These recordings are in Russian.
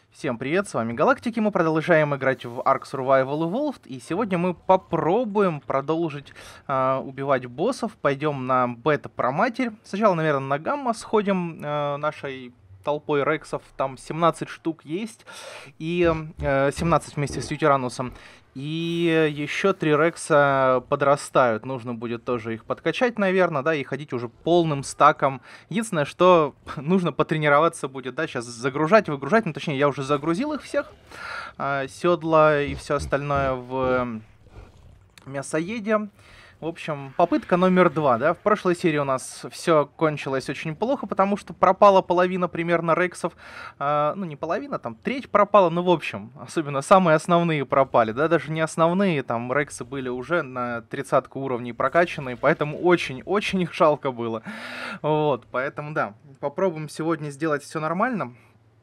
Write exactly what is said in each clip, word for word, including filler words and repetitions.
Всем привет, с вами Галактики, мы продолжаем играть в Ark Survival Evolved, и сегодня мы попробуем продолжить э, убивать боссов, пойдем на бета про матерь. Сначала, наверное, на гамма сходим э, нашей толпой рексов, там семнадцать штук есть, и э, семнадцать вместе с Ютиранусом. И еще три рекса подрастают, нужно будет тоже их подкачать, наверное, да, и ходить уже полным стаком. Единственное, что нужно потренироваться будет, да, сейчас загружать, выгружать, ну, точнее, я уже загрузил их всех, э, седла и все остальное в мясоеде. В общем, попытка номер два, да, в прошлой серии у нас все кончилось очень плохо, потому что пропала половина примерно рексов, э, ну не половина, там треть пропала, ну в общем, особенно самые основные пропали, да, даже не основные, там рексы были уже на тридцатку уровней прокачанные, поэтому очень-очень их жалко было, вот, поэтому да, попробуем сегодня сделать все нормально.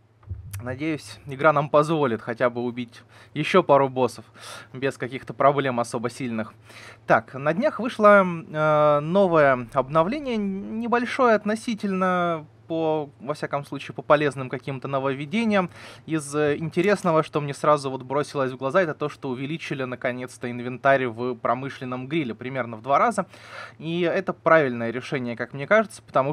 Надеюсь, игра нам позволит хотя бы убить еще пару боссов без каких-то проблем особо сильных. Так, на днях вышло э, новое обновление, небольшое относительно, по, во всяком случае, по полезным каким-то нововведениям. Из э, интересного, что мне сразу вот бросилось в глаза, это то, что увеличили наконец-то инвентарь в промышленном гриле примерно в два раза. И это правильное решение, как мне кажется, потому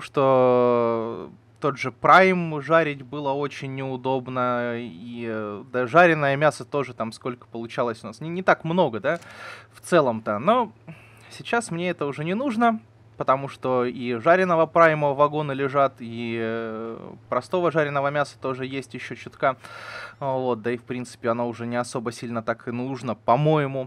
что тот же Prime жарить было очень неудобно, и да, жареное мясо тоже там сколько получалось у нас. Не, не так много, да, в целом-то. Но сейчас мне это уже не нужно, потому что и жареного Prime вагоны лежат, и э, простого жареного мяса тоже есть еще чутка. Вот, да и в принципе оно уже не особо сильно так и нужно, по-моему.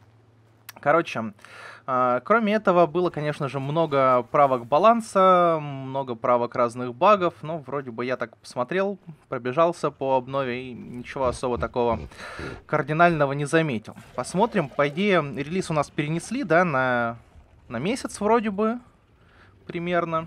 Короче, э, кроме этого было, конечно же, много правок баланса, много правок разных багов, но вроде бы я так посмотрел, пробежался по обнове и ничего особо такого кардинального не заметил. Посмотрим, по идее, релиз у нас перенесли, да, на, на месяц вроде бы, примерно,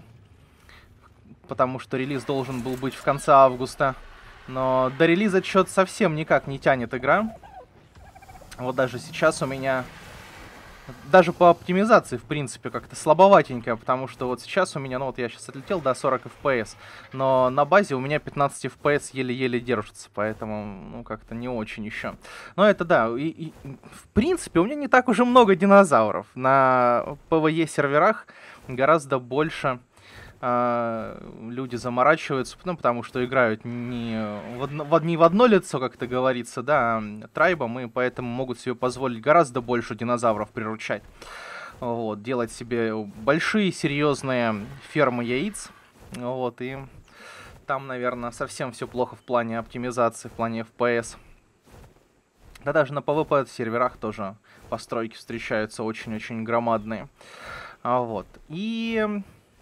потому что релиз должен был быть в конце августа, но до релиза что-то совсем никак не тянет игра. Вот даже сейчас у меня... Даже по оптимизации, в принципе, как-то слабоватенькая, потому что вот сейчас у меня, ну вот я сейчас отлетел до сорок эф пи эс, но на базе у меня пятнадцать эф пи эс еле-еле держится, поэтому, ну, как-то не очень еще. Но это да, и, и, в принципе, у меня не так уже много динозавров. На пи ви и серверах гораздо больше э, люди заморачиваются, ну, потому что играют не в, одно, в, не в одно лицо, как это говорится, да, трайбом, и поэтому могут себе позволить гораздо больше динозавров приручать. Вот, делать себе большие, серьезные фермы яиц. Вот, и там, наверное, совсем все плохо в плане оптимизации, в плане эф пи эс. Да даже на пи ви пи серверах тоже постройки встречаются очень-очень громадные. А, вот, и...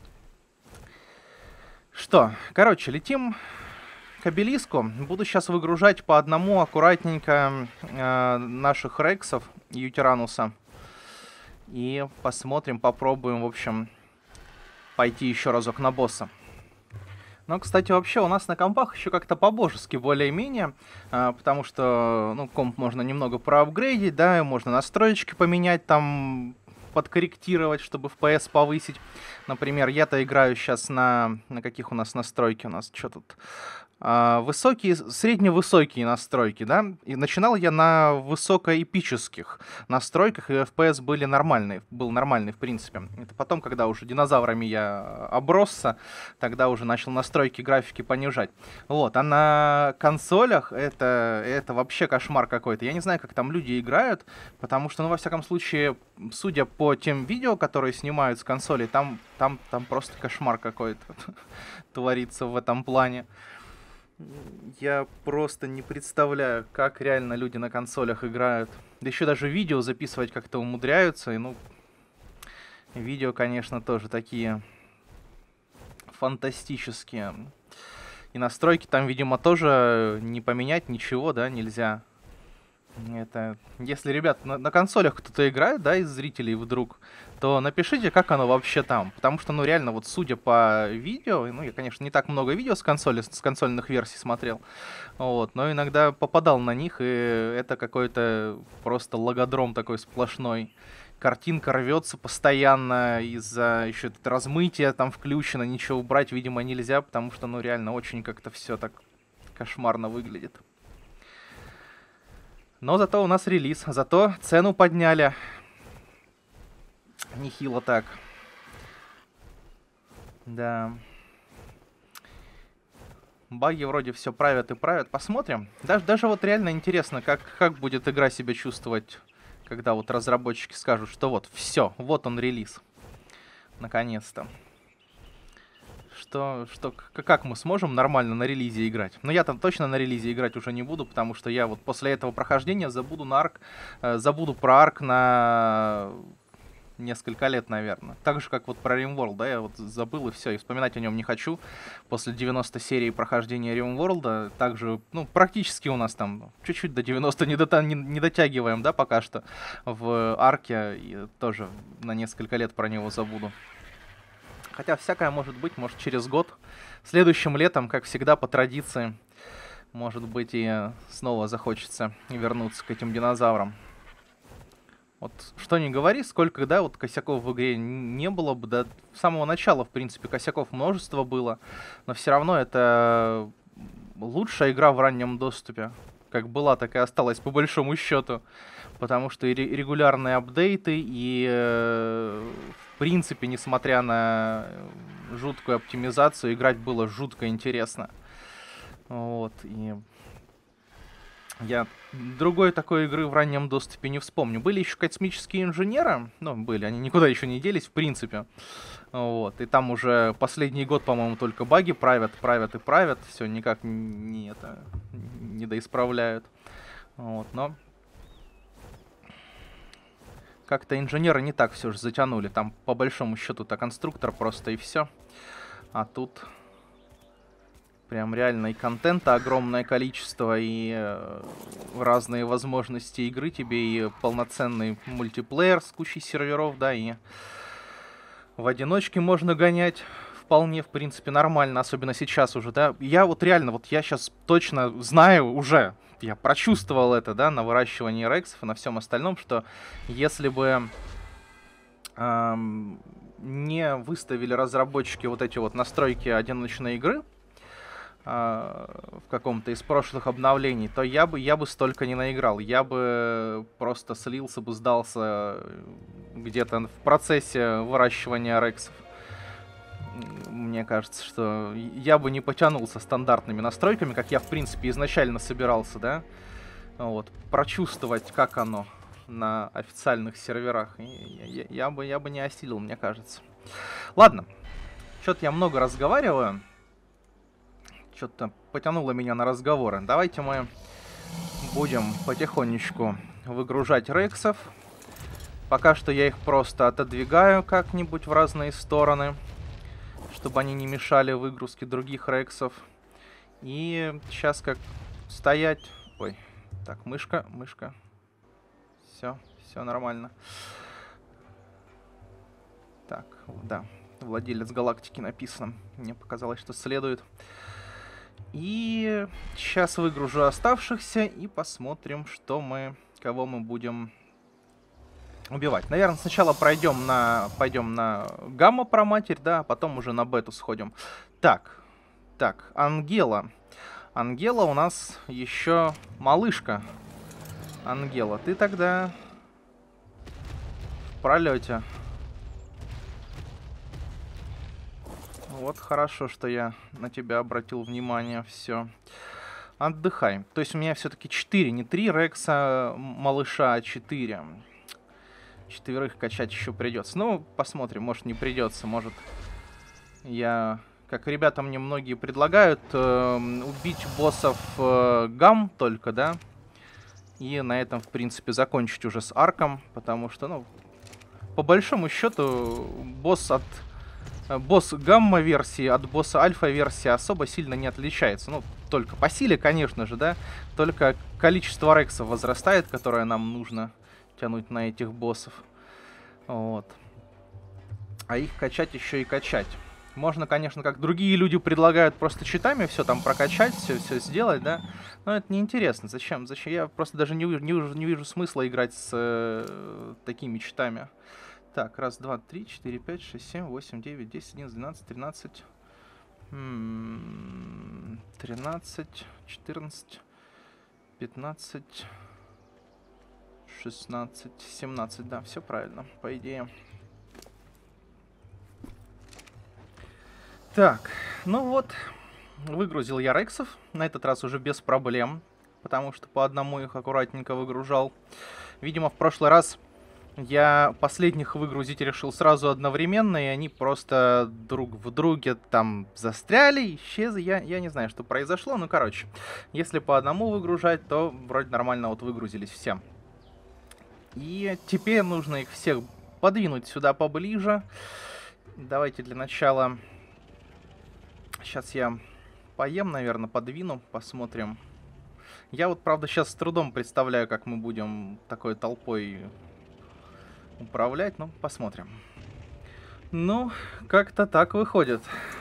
Что, короче, летим к обелиску. Буду сейчас выгружать по одному аккуратненько э, наших рексов и Ютирануса. И посмотрим, попробуем, в общем, пойти еще разок на босса. Но, кстати, вообще у нас на компах еще как-то по-божески более-менее, э, потому что, ну, комп можно немного проапгрейдить, да, можно настроечки поменять, там... подкорректировать, чтобы эф пи эс повысить. Например, я-то играю сейчас на... На каких у нас настройки? У нас что тут? А, высокие, средневысокие настройки, да? И начинал я на высокоэпических настройках, и эф пи эс были нормальные, был нормальный, в принципе. Это потом, когда уже динозаврами я обросся, тогда уже начал настройки графики понижать. Вот, а на консолях это, это вообще кошмар какой-то. Я не знаю, как там люди играют, потому что, ну, во всяком случае, судя по тем видео, которые снимают с консолей, там, там, там просто кошмар какой-то творится в этом плане. Я просто не представляю, как реально люди на консолях играют. Да еще даже видео записывать как-то умудряются. И, ну, видео, конечно, тоже такие фантастические. И настройки там, видимо, тоже не поменять ничего, да, нельзя. Это, если, ребят, на, на консолях кто-то играет, да, из зрителей вдруг, то напишите, как оно вообще там. Потому что, ну, реально, вот судя по видео, ну, я, конечно, не так много видео с консоли, с консольных версий смотрел, вот, но иногда попадал на них, и это какой-то просто логодром такой сплошной. Картинка рвется постоянно из-за еще размытия там включено, ничего убрать, видимо, нельзя, потому что, ну, реально, очень как-то все так Кошмарно выглядит. Но зато у нас релиз. Зато цену подняли. Нехило так. Да. Баги вроде все правят и правят. Посмотрим. Даже, даже вот реально интересно, как, как будет игра себя чувствовать, когда вот разработчики скажут, что вот, все, вот он релиз. Наконец-то. Что, что, как мы сможем нормально на релизе играть? Но я там точно на релизе играть уже не буду, потому что я вот после этого прохождения забуду на арк, э, забуду про арк на несколько лет, наверное. Так же, как вот про RimWorld, да, я вот забыл и все, и вспоминать о нем не хочу. После девяноста серий прохождения RimWorld, также, ну, практически у нас там чуть-чуть до девяноста не, до, не, не дотягиваем, да, пока что в арке, и тоже на несколько лет про него забуду. Хотя всякое может быть, может через год. Следующим летом, как всегда, по традиции, может быть, и снова захочется вернуться к этим динозаврам. Вот что ни говори, сколько, да, вот косяков в игре не было бы, да, с самого начала, в принципе, косяков множество было, но все равно это лучшая игра в раннем доступе, как была, так и осталась, по большому счету, потому что и регулярные апдейты, и, э, в принципе, несмотря на жуткую оптимизацию, играть было жутко интересно. Вот, и... Я другой такой игры в раннем доступе не вспомню. Были еще космические инженеры. Ну, были, они никуда еще не делись, в принципе. Вот. И там уже последний год, по-моему, только баги правят, правят и правят. Все никак не, это, не доисправляют. Вот, но... Как-то инженеры не так все же затянули. Там, по большому счету-то, конструктор просто и все. А тут... Прям реально и контента огромное количество, и э, разные возможности игры тебе, и полноценный мультиплеер с кучей серверов, да, и в одиночке можно гонять вполне, в принципе, нормально, особенно сейчас уже, да. Я вот реально, вот я сейчас точно знаю уже, я прочувствовал это, да, на выращивании рексов и на всем остальном, что если бы... Эм, не выставили разработчики вот эти вот настройки одиночной игры, в каком-то из прошлых обновлений, то я бы, я бы столько не наиграл. Я бы просто слился бы, сдался где-то в процессе выращивания рексов. Мне кажется, что я бы не потянул со стандартными настройками, как я, в принципе, изначально собирался, да? Вот, прочувствовать, как оно на официальных серверах. Я, я, я, бы, я бы не осилил, мне кажется. Ладно, что-то я много разговариваю. Что-то потянуло меня на разговоры. Давайте мы будем потихонечку выгружать рексов. Пока что я их просто отодвигаю как-нибудь в разные стороны, чтобы они не мешали выгрузке других рексов. И сейчас как стоять... Ой, так, мышка, мышка. Все, все нормально. Так, да, владелец галактики написано. Мне показалось, что следует. И сейчас выгружу оставшихся и посмотрим, что мы, кого мы будем убивать. Наверное, сначала пройдем на, пойдем на гамма-проматерь, да, а потом уже на бету сходим. Так, так, Ангела. Ангела у нас еще малышка. Ангела, ты тогда в пролете. Вот хорошо, что я на тебя обратил внимание. Все. Отдыхай. То есть у меня все-таки четыре, не три рекса малыша, а четыре. Четверых качать еще придется. Ну, посмотрим, может не придется. Может я, как ребята мне многие предлагают, э, убить боссов э, гам только, да? И на этом, в принципе, закончить уже с арком. Потому что, ну, по большому счету, босс от... Босс гамма-версии от босса альфа-версии особо сильно не отличается. Ну, только по силе, конечно же, да. Только количество рексов возрастает, которое нам нужно тянуть на этих боссов. Вот. А их качать еще и качать. Можно, конечно, как другие люди предлагают, просто читами все там прокачать, все, все сделать, да. Но это неинтересно. Зачем? Зачем? Я просто даже не, не, не вижу смысла играть с э, такими читами. Так, раз, два, три, четыре, пять, шесть, семь, восемь, девять, десять, одиннадцать, двенадцать, тринадцать. тринадцать, четырнадцать, пятнадцать, шестнадцать, семнадцать, да, все правильно, по идее. Так, ну вот, выгрузил я рексов, на этот раз уже без проблем, потому что по одному их аккуратненько выгружал. Видимо, в прошлый раз я последних выгрузить решил сразу одновременно, и они просто друг в друге там застряли, исчезли. Я, я не знаю, что произошло, ну короче, если по одному выгружать, то вроде нормально вот выгрузились все. И теперь нужно их всех подвинуть сюда поближе. Давайте для начала... Сейчас я поем, наверное, подвину, посмотрим. Я вот, правда, сейчас с трудом представляю, как мы будем такой толпой управлять, но посмотрим. Ну, как-то так выходит.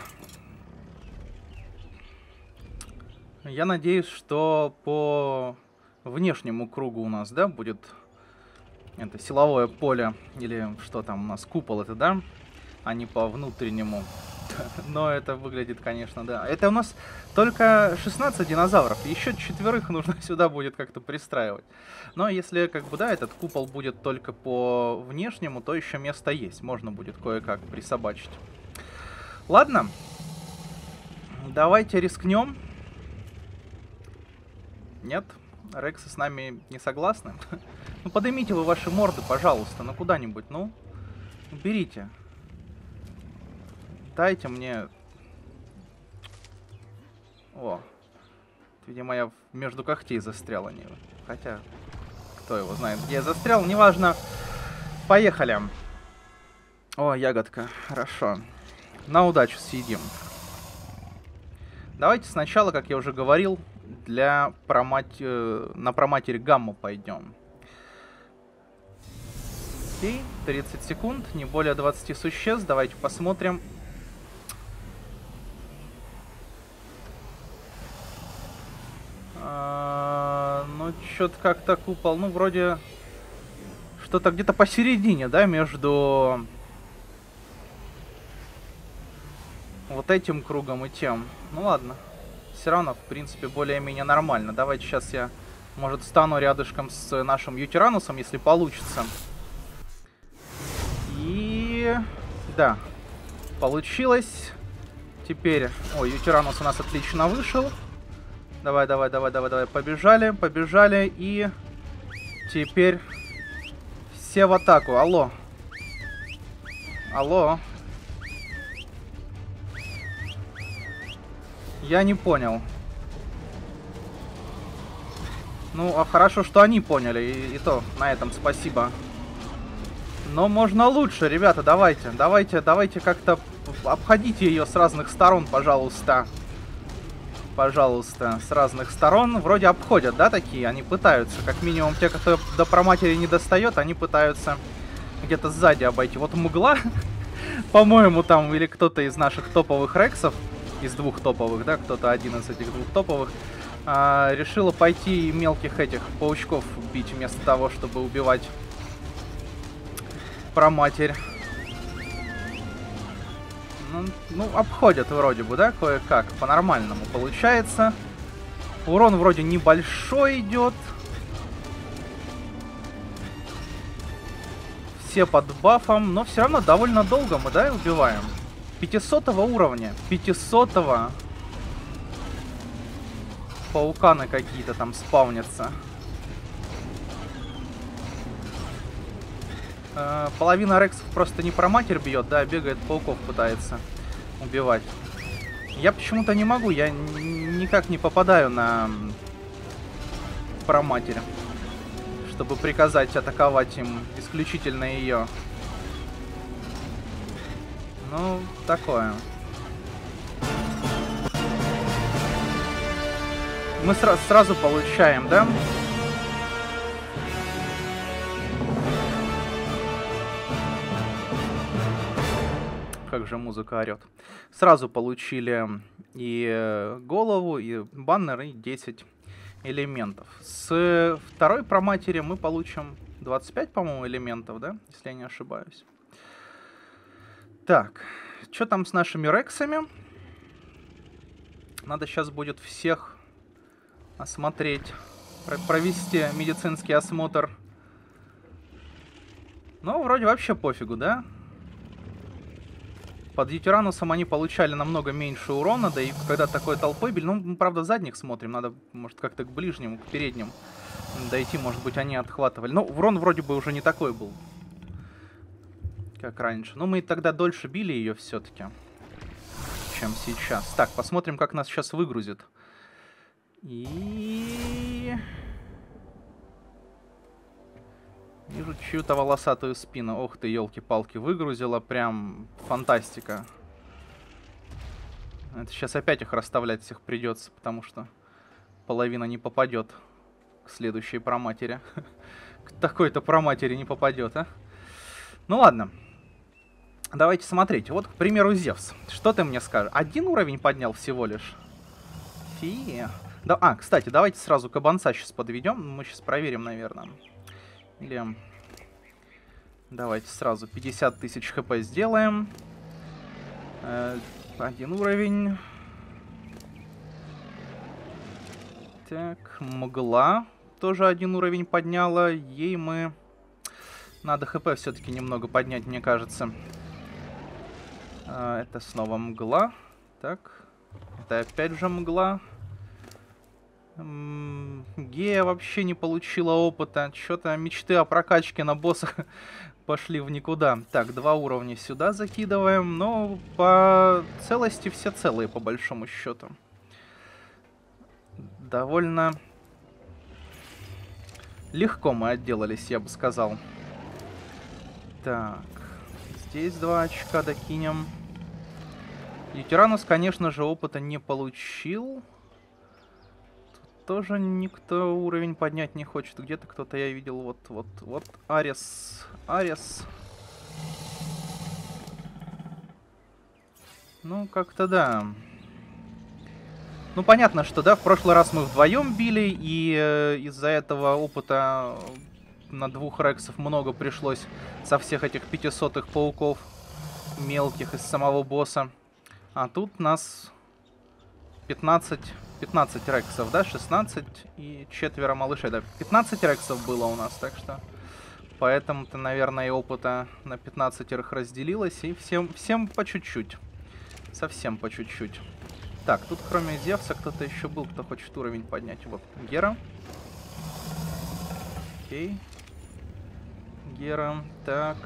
Я надеюсь, что по внешнему кругу у нас, да, будет это силовое поле, или что там у нас, купол это, да, а не по внутреннему. Но это выглядит, конечно, да. Это у нас только шестнадцать динозавров. Еще четверых нужно сюда будет как-то пристраивать. Но если, как бы, да, этот купол будет только по внешнему, то еще место есть. Можно будет кое-как присобачить. Ладно. Давайте рискнем. Нет? Рексы с нами не согласны? Ну, поднимите вы ваши морды, пожалуйста, ну куда-нибудь, ну. Берите. Дайте мне... О. Видимо, я между когтей застрял, а не... Хотя, кто его знает, где я застрял, неважно. Поехали. О, ягодка, хорошо. На удачу съедим. Давайте сначала, как я уже говорил, для промать... на проматерь гамму пойдем. Окей, тридцать секунд, не более двадцати существ. Давайте посмотрим. А, ну, что-то как-то купол, ну, вроде что-то где-то посередине, да, между вот этим кругом и тем. Ну, ладно. Все равно, в принципе, более-менее нормально. Давайте сейчас я, может, стану рядышком с нашим Ютиранусом, если получится. И... да, получилось. Теперь... Ой, Ютиранус у нас отлично вышел. Давай, давай, давай, давай, давай. Побежали, побежали. И теперь все в атаку. Алло. Алло. Я не понял. Ну, а хорошо, что они поняли. И, и то, на этом спасибо. Но можно лучше, ребята, давайте. Давайте, давайте как-то обходите ее с разных сторон, пожалуйста. Пожалуйста, с разных сторон. Вроде обходят, да, такие? Они пытаются. Как минимум, те, кто до проматери не достает, они пытаются где-то сзади обойти. Вот мгла, по-моему, там, или кто-то из наших топовых рексов, из двух топовых, да, кто-то один из этих двух топовых, а, решила пойти мелких этих паучков бить, вместо того, чтобы убивать проматерь. Ну, ну, обходят вроде бы, да, кое-как, по-нормальному получается. Урон вроде небольшой идет. Все под бафом, но все равно довольно долго мы, да, убиваем. пятисотого уровня, пятисотого. Пауканы какие-то там спавнятся. Э, половина рексов просто не проматерь бьет, да, бегает, пауков пытается убивать. Я почему-то не могу, я никак не попадаю на проматерь, чтобы приказать атаковать им исключительно ее. Ну, такое. Мы сра сразу получаем, да? Как же музыка орет. Сразу получили и голову, и баннер, и десять элементов. С второй проматери мы получим двадцать пять, по-моему, элементов, да? Если я не ошибаюсь. Так, что там с нашими рексами? Надо сейчас будет всех осмотреть, провести медицинский осмотр. Ну, вроде вообще пофигу, да? Под Ютиранусом они получали намного меньше урона, да и когда такой толпой били, ну, мы, правда, задних смотрим, надо, может, как-то к ближним, к передним дойти, может быть, они отхватывали. Ну, урон вроде бы уже не такой был, как раньше. Но мы тогда дольше били ее все-таки, чем сейчас. Так, посмотрим, как нас сейчас выгрузит. И... Вижу чью-то волосатую спину. Ох ты, елки-палки, выгрузила. Прям фантастика. Это сейчас опять их расставлять всех придется, потому что половина не попадет к следующей проматери. К такой-то проматери не попадет, а? Ну ладно. Давайте смотреть. Вот, к примеру, Зевс. Что ты мне скажешь? Один уровень поднял всего лишь? Фи. Да, а, кстати, давайте сразу кабанца сейчас подведем. Мы сейчас проверим, наверное. Или... Давайте сразу пятьдесят тысяч хп сделаем. Э, один уровень. Так, мгла. Тоже один уровень подняла. Ей мы... Надо хп все-таки немного поднять, мне кажется. Э, это снова мгла. Так. Это опять же мгла. Гея вообще не получила опыта. Что-то мечты о прокачке на боссах пошли в никуда. Так, два уровня сюда закидываем. Но по целости все целые, по большому счету. Довольно легко мы отделались, я бы сказал. Так, здесь два очка докинем. Ютиранус, конечно же, опыта не получил. Тоже никто уровень поднять не хочет. Где-то кто-то, я видел, вот, вот, вот, Арес, Арес. Ну, как-то да. Ну, понятно, что, да, в прошлый раз мы вдвоем били, и э, из-за этого опыта на двух рексов много пришлось со всех этих пятисотых пауков мелких из самого босса. А тут нас пятнадцать... пятнадцать рексов, да, шестнадцать и четверо малышей, да, пятнадцать рексов было у нас, так что поэтому-то, наверное, и опыта на пятнадцатерых разделилось, и всем, всем по чуть-чуть, совсем по чуть-чуть. Так, тут кроме Зевса кто-то еще был, кто хочет уровень поднять, вот, Гера. Окей. Гера, так.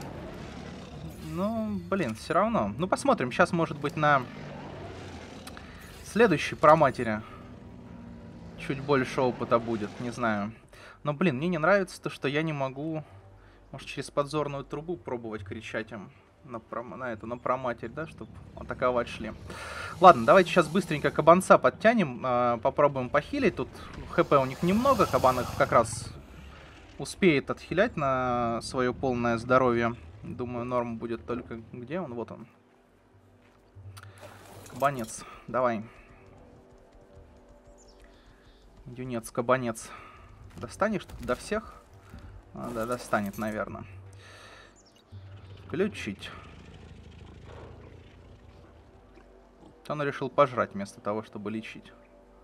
Ну, блин, все равно, ну, посмотрим, сейчас, может быть, на... Следующий проматери чуть больше опыта будет, не знаю. Но, блин, мне не нравится то, что я не могу, может, через подзорную трубу пробовать кричать им на, пром... на эту, на проматерь, да, чтобы атаковать шли. Ладно, давайте сейчас быстренько кабанца подтянем, э, попробуем похилить. Тут хп у них немного, кабан их как раз успеет отхилять на свое полное здоровье. Думаю, норм будет только... Где он? Вот он. Кабанец, давай. Юнец, кабанец. Достанешь тут до всех? А, да, достанет, наверное. Включить. Он решил пожрать вместо того, чтобы лечить.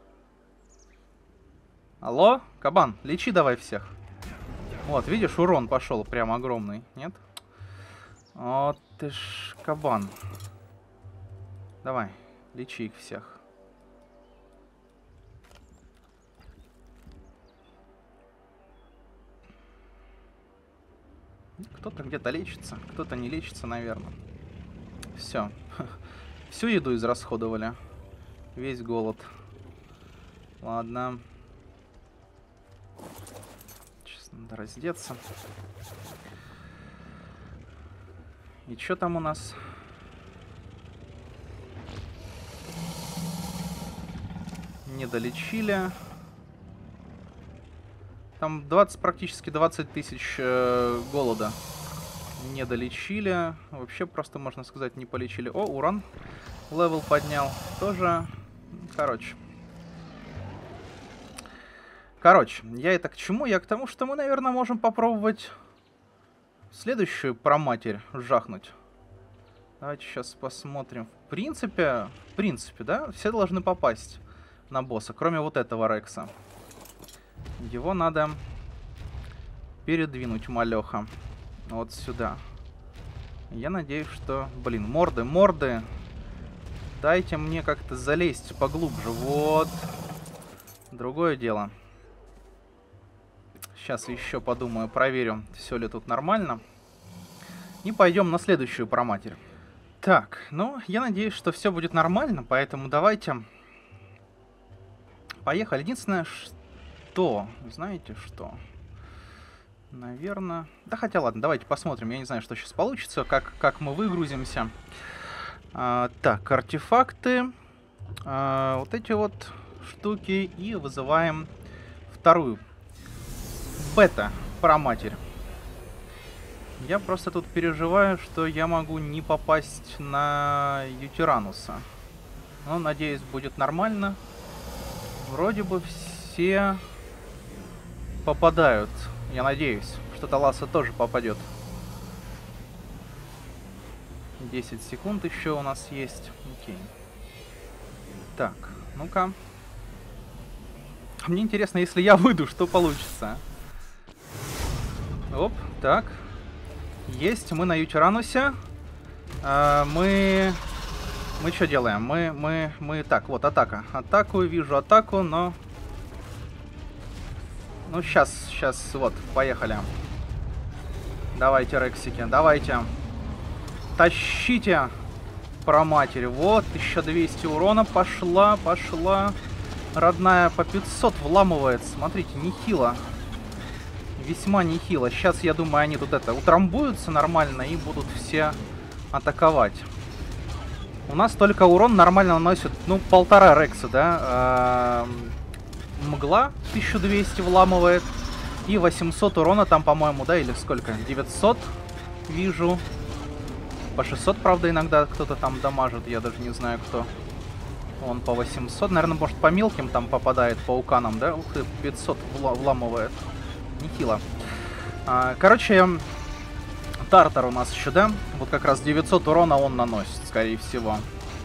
Алло, кабан, лечи давай всех. Вот, видишь, урон пошел прям огромный, нет? Вот ты ж кабан. Давай, лечи их всех. Кто-то где-то лечится, кто-то не лечится, наверное. Все. Всю еду израсходовали. Весь голод. Ладно. Сейчас надо раздеться. И что там у нас? Не долечили. Там двадцать, практически двадцать тысяч э, голода не долечили. Вообще просто, можно сказать, не полечили. О, урон. Левел поднял. Тоже. Короче. Короче, я это к чему? Я к тому, что мы, наверное, можем попробовать следующую проматерь жахнуть. Давайте сейчас посмотрим. В В принципе, в принципе, да, все должны попасть на босса, кроме вот этого Рекса. Его надо передвинуть, малеха, вот сюда. Я надеюсь, что... Блин, морды, морды. Дайте мне как-то залезть поглубже. Вот. Другое дело. Сейчас еще подумаю, проверю, все ли тут нормально. И пойдем на следующую проматерь. Так, ну, я надеюсь, что все будет нормально, поэтому давайте... Поехали. Единственное, что... Знаете что? Наверное... Да хотя ладно, давайте посмотрим. Я не знаю, что сейчас получится, как, как мы выгрузимся. А, так, артефакты. А, вот эти вот штуки. И вызываем вторую. Бета-проматерь. Я просто тут переживаю, что я могу не попасть на Ютирануса. Но, надеюсь, будет нормально. Вроде бы все попадают. Я надеюсь, что Таласа тоже попадет. десять секунд еще у нас есть. Окей. Так, ну-ка. Мне интересно, если я выйду, что получится. Оп, так. Есть, мы на Ютиранусе. А, мы... Мы что делаем? Мы, мы, мы... Так, вот, атака. Атаку, вижу атаку, но... Ну, сейчас, сейчас, вот, поехали. Давайте, Рексики, давайте. Тащите, проматерь. Вот, тысяча двести урона. Пошла, пошла. Родная по пятьсот вламывает. Смотрите, нехило. Весьма нехило. Сейчас, я думаю, они тут это утрамбуются нормально и будут все атаковать. У нас только урон нормально наносит, ну, полтора Рекса, да. Мгла тысяча двести вламывает. И восемьсот урона там, по-моему, да, или сколько? девятьсот вижу. По шестьсот, правда, иногда кто-то там дамажит. Я даже не знаю, кто. Он по восемьсот. Наверное, может, по мелким там попадает, по уканам, да? Ух ты, пятьсот вламывает. Нехило. А, короче, Тартар у нас еще, да? Вот как раз девятьсот урона он наносит, скорее всего.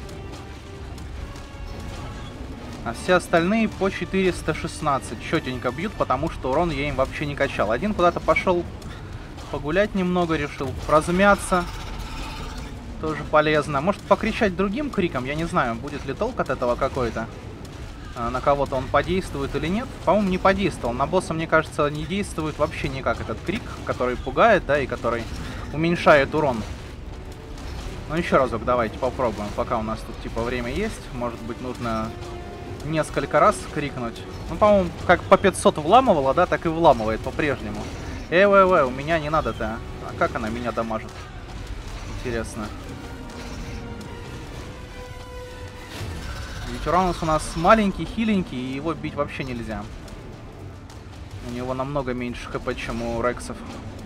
А все остальные по четыреста шестнадцать четенько бьют, потому что урон я им вообще не качал. Один куда-то пошел погулять немного, решил размяться. Тоже полезно. Может покричать другим криком, я не знаю, будет ли толк от этого какой-то. На кого-то он подействует или нет. По-моему, не подействовал. На босса, мне кажется, не действует вообще никак этот крик, который пугает, да, и который уменьшает урон. Ну, еще разок давайте попробуем, пока у нас тут, типа, время есть. Может быть, нужно несколько раз крикнуть. Ну, по-моему, как по пятьсот вламывала, да, так и вламывает по-прежнему. Эй, эй, эй, у меня не надо-то. А как она меня дамажит? Интересно. Ютиранус у нас маленький, хиленький, и его бить вообще нельзя. У него намного меньше хп, чем у Рексов.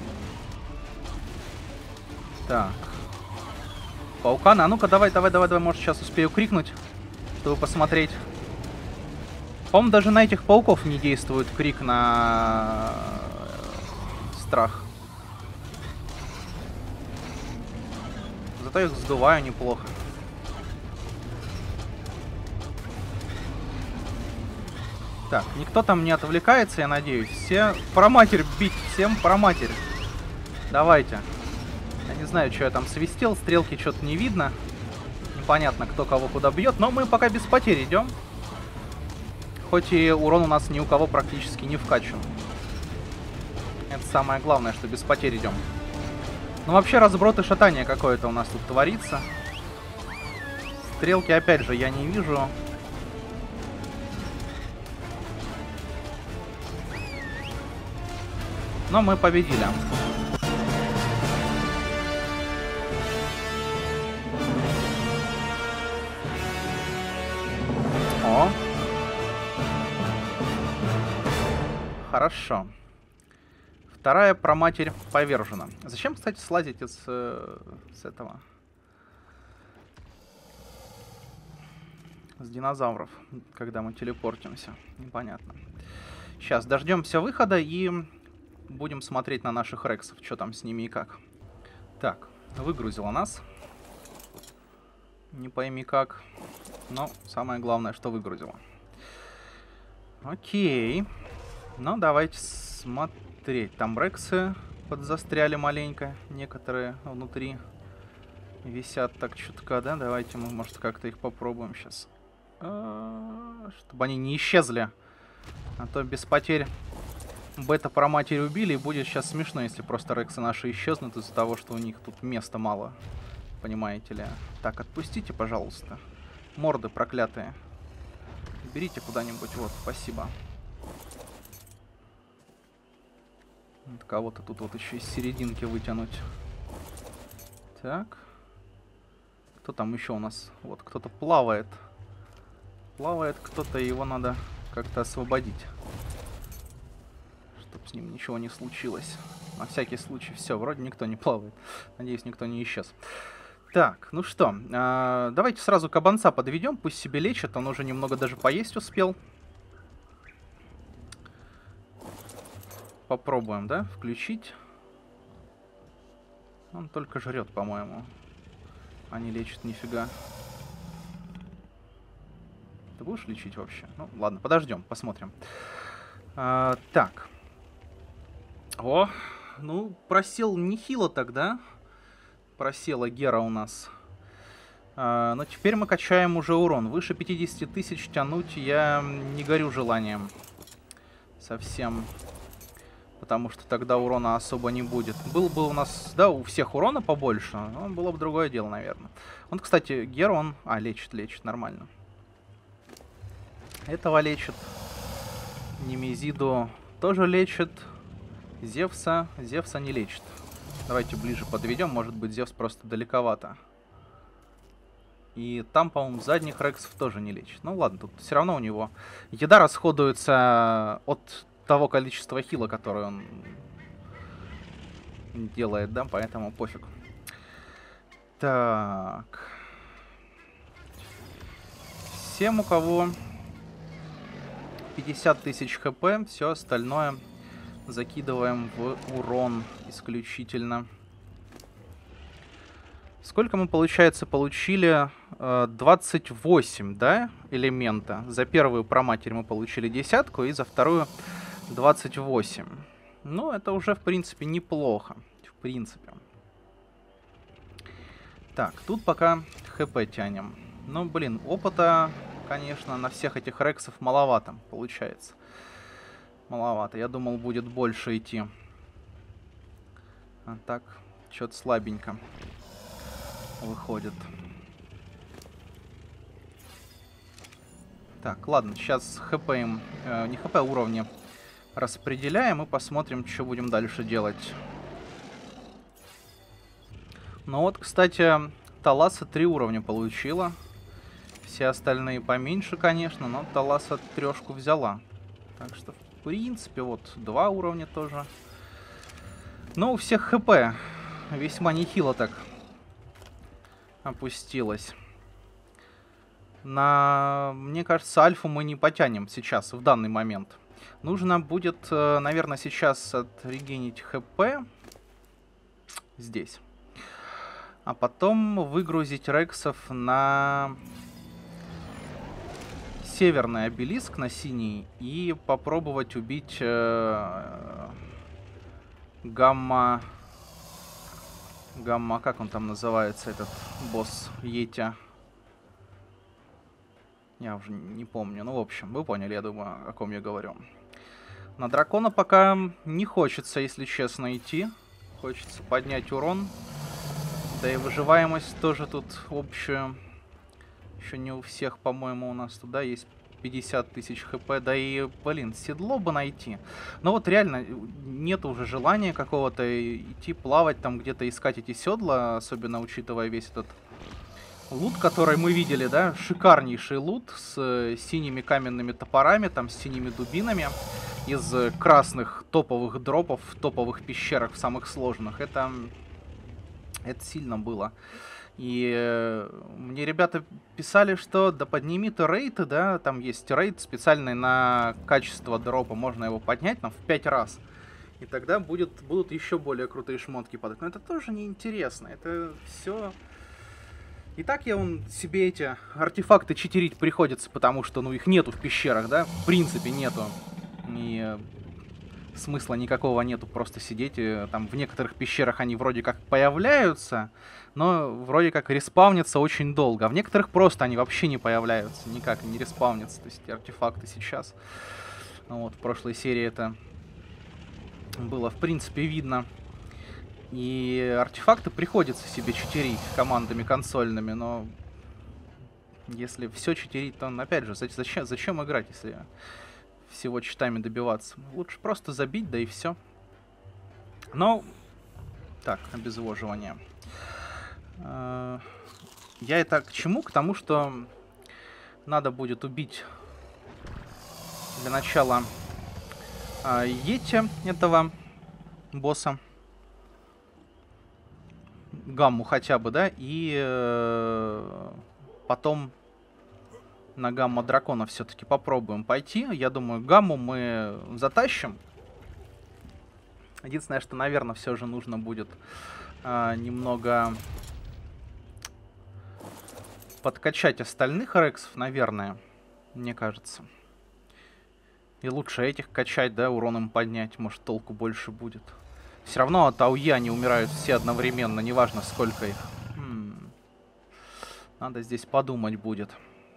Так. Паукана, а ну-ка, давай, давай, давай, давай, может, сейчас успею крикнуть, чтобы посмотреть. По-моему, даже на этих пауков не действует крик на страх. Зато их сдуваю неплохо. Так, никто там не отвлекается, я надеюсь. Все проматерь бить, всем проматерь. Давайте. Я не знаю, что я там свистел, стрелки что-то не видно. Непонятно, кто кого куда бьет, но мы пока без потерь идем. Хоть и урон у нас ни у кого практически не вкачан. Это самое главное, что без потерь идем. Ну вообще разброд и шатание какое-то у нас тут творится. Стрелки опять же я не вижу. Но мы победили. О. Хорошо. Вторая проматерь повержена. Зачем, кстати, слазить из, э, с этого? С динозавров, когда мы телепортимся. Непонятно. Сейчас дождемся выхода и будем смотреть на наших рексов, что там с ними и как. Так, выгрузила нас. Не пойми как. Но самое главное, что выгрузила. Окей. Ну, давайте смотреть. Там рексы подзастряли маленько. Некоторые внутри висят так чутка, да? Давайте мы, может, как-то их попробуем сейчас. Чтобы они не исчезли. А то без потерь бета-проматерь убили. И будет сейчас смешно, если просто рексы наши исчезнут из-за того, что у них тут места мало. Понимаете ли? Так, отпустите, пожалуйста. Морды проклятые. Берите куда-нибудь. Вот, спасибо. Вот кого-то тут вот еще из серединки вытянуть. Так. Кто там еще у нас? Вот, кто-то плавает. Плавает кто-то, и его надо как-то освободить. Чтоб с ним ничего не случилось. На всякий случай. Все, вроде никто не плавает. Надеюсь, никто не исчез. Так, ну что, э, давайте сразу кабанца подведем, пусть себе лечит, он уже немного даже поесть успел. Попробуем, да, включить. Он только жрет, по-моему, а не лечит нифига. Ты будешь лечить вообще? Ну, ладно, подождем, посмотрим. А, так. О, ну, просел нехило тогда. Просела Гера у нас. А, но теперь мы качаем уже урон. Выше пятидесяти тысяч тянуть я не горю желанием. Совсем. Потому что тогда урона особо не будет. Был бы у нас, да, у всех урона побольше, но было бы другое дело, наверное. Он, кстати, Гера, он... А, лечит, лечит, нормально. Этого лечит. Немезиду тоже лечит. Зевса. Зевса не лечит. Давайте ближе подведем. Может быть, Зевс просто далековато. И там, по-моему, задних рексов тоже не лечит. Ну ладно, тут все равно у него еда расходуется от того количества хила, которое он делает, да, поэтому пофиг. Так. Всем, у кого пятьдесят тысяч хп, все остальное закидываем в урон исключительно. Сколько мы, получается, получили? двадцать восемь, да, элемента. За первую проматерь мы получили десятку, и за вторую двадцать восемь. Ну, это уже, в принципе, неплохо. В принципе. Так, тут пока хп тянем. Ну, блин, опыта, конечно, на всех этих рексов маловато, получается. Маловато. Я думал, будет больше идти. А так, что-то слабенько выходит. Так, ладно, сейчас хп им, э, не хп, а уровни распределяем и посмотрим, что будем дальше делать. Ну вот, кстати, Таласа три уровня получила. Все остальные поменьше, конечно, но Таласа трешку взяла. Так что, в принципе, вот два уровня тоже. Но у всех хп весьма нехило так опустилось. На, мне кажется, альфу мы не потянем сейчас, в данный момент. Нужно будет, наверное, сейчас отрегенить хп здесь. А потом выгрузить рексов на северный обелиск, на синий, и попробовать убить э, гамма... Гамма, как он там называется, этот босс Йети? Я уже не помню. Ну, в общем, вы поняли, я думаю, о ком я говорю. На дракона пока не хочется, если честно, идти. Хочется поднять урон. Да и выживаемость тоже тут общую. Еще не у всех, по-моему, у нас туда есть пятьдесят тысяч хп. Да и, блин, седло бы найти. Но вот реально нет уже желания какого-то идти плавать, там где-то искать эти седла. Особенно учитывая весь этот лут, который мы видели, да? Шикарнейший лут с э, синими каменными топорами, там с синими дубинами. Из э, красных топовых дропов в топовых пещерах, в самых сложных. Это... Это сильно было. И э, мне ребята писали, что да подними ты рейты, да, там есть рейд специальный на качество дропа, можно его поднять там в пять раз. И тогда будет, будут еще более крутые шмотки падать. Но это тоже неинтересно, это все И так я он себе эти артефакты читерить приходится, потому что, ну, их нету в пещерах, да? В принципе, нету. И смысла никакого нету просто сидеть. И, там в некоторых пещерах они вроде как появляются, но вроде как респаунятся очень долго. А в некоторых просто они вообще не появляются, никак не респаунятся. То есть эти артефакты сейчас. Вот, в прошлой серии это было, в принципе, видно. И артефакты приходится себе читерить командами консольными, но если все читерить, то, опять же, зачем, зачем играть, если всего читами добиваться? Лучше просто забить, да и все. Но, так, обезвоживание. Я это к чему? К тому, что надо будет убить для начала Йети, этого босса. Гамму хотя бы, да, и э, потом на гамма дракона все-таки попробуем пойти. Я думаю, гамму мы затащим. Единственное, что, наверное, все же нужно будет э, немного подкачать остальных рексов, наверное, мне кажется. И лучше этих качать, да, урон им поднять, может, толку больше будет. Все равно от АОЕ они умирают все одновременно, неважно сколько их. М-м. Надо здесь подумать будет.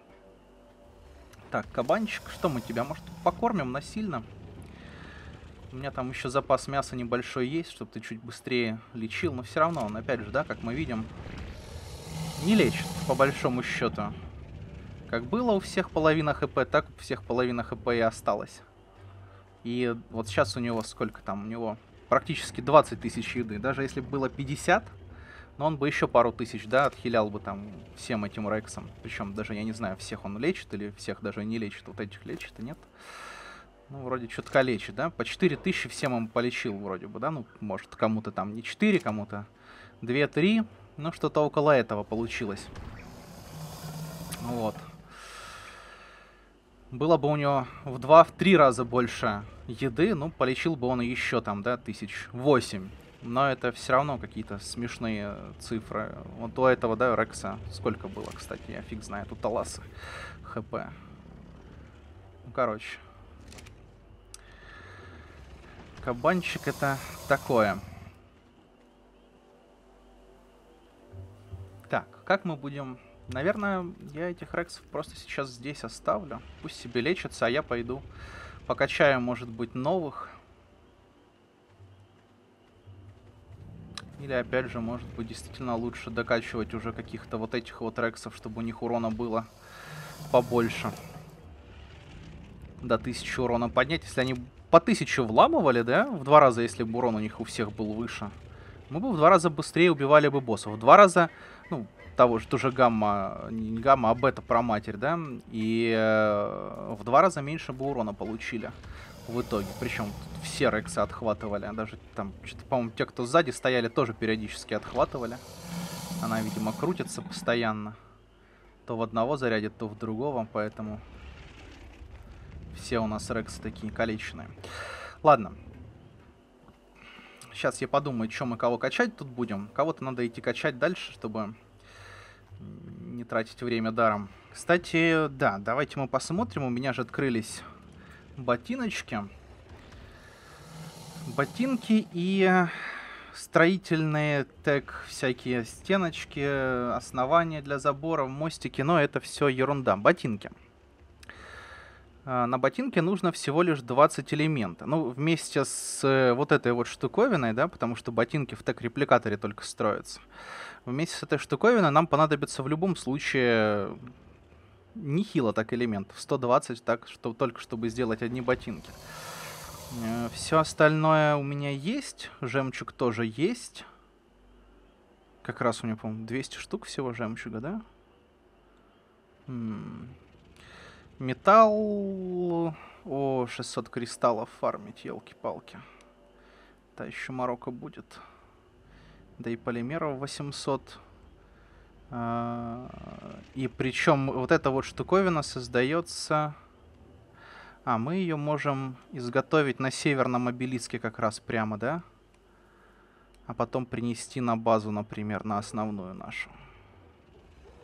Так, кабанчик, что мы тебя, может, покормим насильно? У меня там еще запас мяса небольшой есть, чтобы ты чуть быстрее лечил. Но все равно он, опять же, да, как мы видим, не лечит, по большому счету. Как было у всех половина хп, так у всех половина хп и осталось. И вот сейчас у него сколько там? У него практически двадцать тысяч еды. Даже если бы было пятьдесят, но он бы еще пару тысяч, да, отхилял бы там всем этим рексам. Причем даже, я не знаю, всех он лечит или всех даже не лечит. Вот этих лечит и нет. Ну, вроде чутка лечит, да? По четыре тысячи всем он полечил вроде бы, да? Ну, может, кому-то там не четыре, кому-то две-три. Ну, что-то около этого получилось. Вот. Было бы у него в два-три раза больше еды, ну, полечил бы он еще там, да, тысяч восемь. Но это все равно какие-то смешные цифры. Вот у этого, да, Рекса сколько было, кстати, я фиг знает, у Таласа хп. Ну, короче. Кабанчик это такое. Так, как мы будем... Наверное, я этих рексов просто сейчас здесь оставлю. Пусть себе лечатся, а я пойду покачаю, может быть, новых. Или, опять же, может быть, действительно лучше докачивать уже каких-то вот этих вот рексов, чтобы у них урона было побольше. До тысячи урона поднять. Если они по тысяче вламывали, да, в два раза, если бы урон у них у всех был выше, мы бы в два раза быстрее убивали бы боссов. В два раза, ну... того же, тоже гамма, не гамма, а бета про матерь, да, и э, в два раза меньше бы урона получили в итоге. Причем все рексы отхватывали, даже там, что-то, по-моему, те, кто сзади стояли, тоже периодически отхватывали. Она, видимо, крутится постоянно. То в одного зарядит, то в другого, поэтому все у нас рексы такие калеченные. Ладно. Сейчас я подумаю, что мы кого качать тут будем. Кого-то надо идти качать дальше, чтобы... не тратить время даром. Кстати, да, давайте мы посмотрим. У меня же открылись ботиночки. Ботинки и строительные тег, всякие стеночки, основания для заборов, мостики. Но это все ерунда. Ботинки. На ботинке нужно всего лишь двадцать элементов. Ну, вместе с вот этой вот штуковиной, да, потому что ботинки в тег-репликаторе только строятся. Вместе с этой штуковиной нам понадобится в любом случае нехило так элементов. сто двадцать, так, что, только чтобы сделать одни ботинки. Все остальное у меня есть. Жемчуг тоже есть. Как раз у меня, по-моему, двести штук всего жемчуга, да? М-м. Металл... О, шестьсот кристаллов фармить, елки-палки. Да, еще Марокко будет. Да и полимеров восемьсот. И причем вот эта вот штуковина создается... А, мы ее можем изготовить на северном обелиске как раз прямо, да? А потом принести на базу, например, на основную нашу.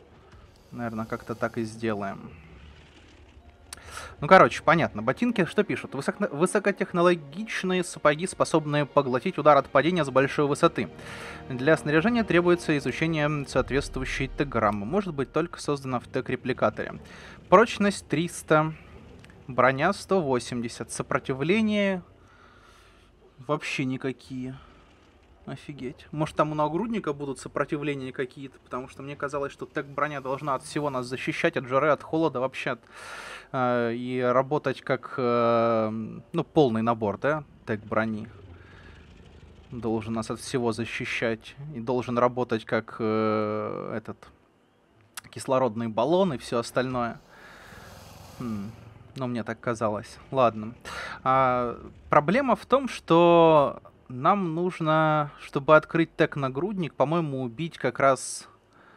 Наверное, как-то так и сделаем. Ну, короче, понятно. Ботинки что пишут? Высоко высокотехнологичные сапоги, способные поглотить удар от падения с большой высоты. Для снаряжения требуется изучение соответствующей тег-граммы. Может быть только создана в тег-репликаторе. Прочность триста. Броня сто восемьдесят. Сопротивление вообще никакие. Офигеть. Может, там у нагрудника будут сопротивления какие-то, потому что мне казалось, что тег-броня должна от всего нас защищать, от жары, от холода вообще. От, э, и работать как, э, ну, полный набор, да, тег-брони. Должен нас от всего защищать. И должен работать как э, этот кислородный баллон и все остальное. Хм. Ну, мне так казалось. Ладно. А, проблема в том, что нам нужно, чтобы открыть тег-нагрудник, по-моему, убить как раз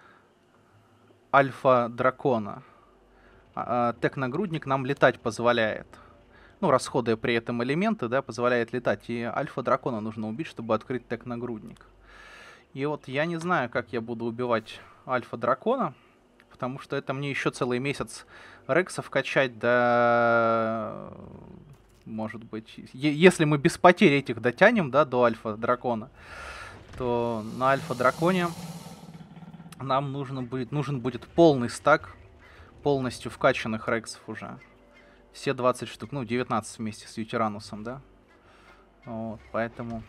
альфа-дракона. А, тег-нагрудник нам летать позволяет. Ну, расходуя при этом элементы, да, позволяет летать. И альфа-дракона нужно убить, чтобы открыть тег-нагрудник. И вот я не знаю, как я буду убивать альфа-дракона, потому что это мне еще целый месяц рексов качать, да... Может быть, если мы без потерь этих дотянем, да, до альфа-дракона, то на альфа-драконе нам нужно будет, нужен будет полный стак полностью вкачанных рексов уже. Все двадцать штук, ну, девятнадцать вместе с Ютиранусом, да. Вот, поэтому